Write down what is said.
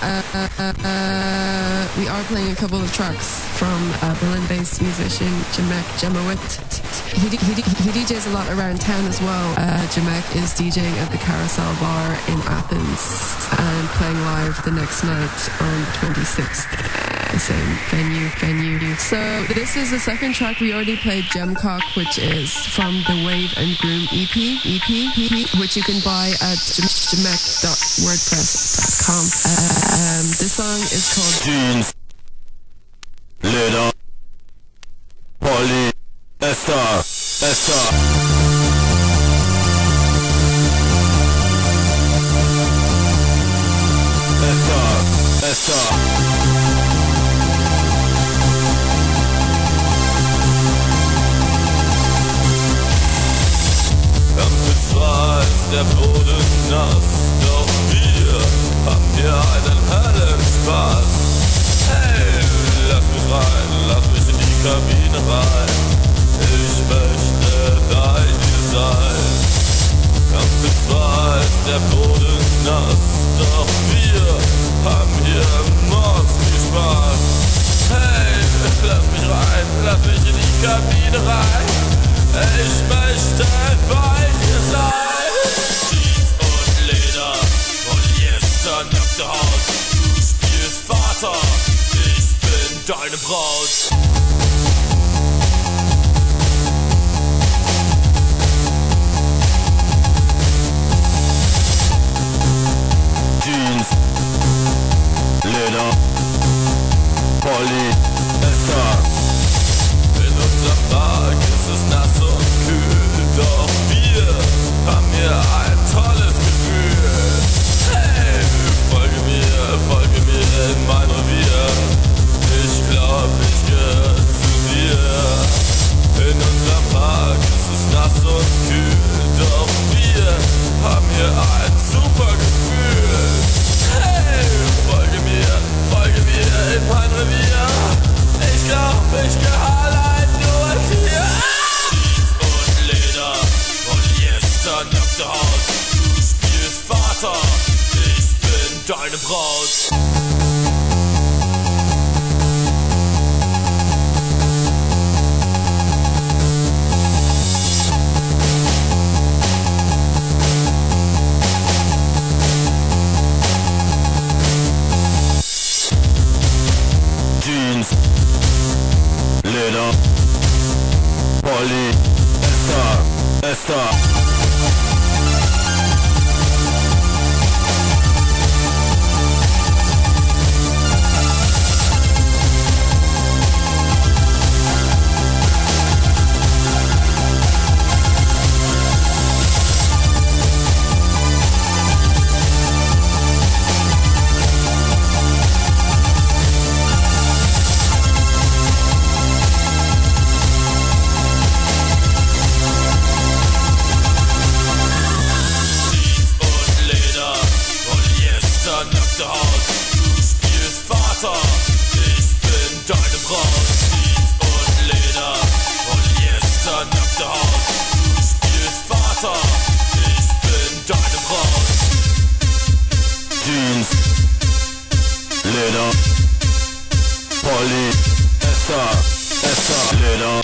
we are playing a couple of tracks from Berlin-based musician JEMEK JEMOWIT. He DJs a lot around town as well. JEMEK is DJing at the Carousel Bar in Athens and playing live the next night on the 26th. The same venue. So this is the second track. We already played Gemcock, which is from the Wave and Groom EP, which you can buy at jemek.wordpress.com. This song is called Jeans, Leder, Polly, Esther. Der Boden nass, doch wir haben hier einen hellen Spaß. Hey, lass mich rein, lass mich in die Kabine rein. Ich möchte bei dir sein. Kampfesweit, der Boden nass, doch wir haben hier morgens viel Spaß. Hey, lass mich rein, lass mich in die Kabine rein. Ich möchte bei dir sein. Nackte Haut, du spielst Vater, ich bin deine Braut. Jeans, Leder, Polly, Esther. In unserem Park ist es nass und kühl, doch wir haben hier ein tolles Gefühl. Hey, folge mir in mein Revier. Ich glaub, ich gehör zu dir. In unserem Park ist es nass und kühl, doch wir haben hier ein super Gefühl. Hey, folge mir in mein Revier. Ich glaub, ich gehör allein nur dir. Jeans und Leder, Polyester, nackte Haut. Du spielst Vater, deine Braut. Jeans, Leder, Polly, Esther. Nackte Haut, du spielst Vater, ich bin deine Braut. Jeans und Leder, Polyester, nackte Haut, du spielst Vater, ich bin deine Braut. Jeans, Leder, Polly, Esther, Leder.